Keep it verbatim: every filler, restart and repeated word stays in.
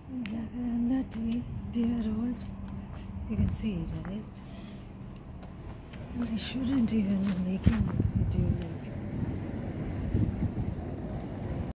Jacaranda tree, dear old. You can see, right? I shouldn't even be making this video.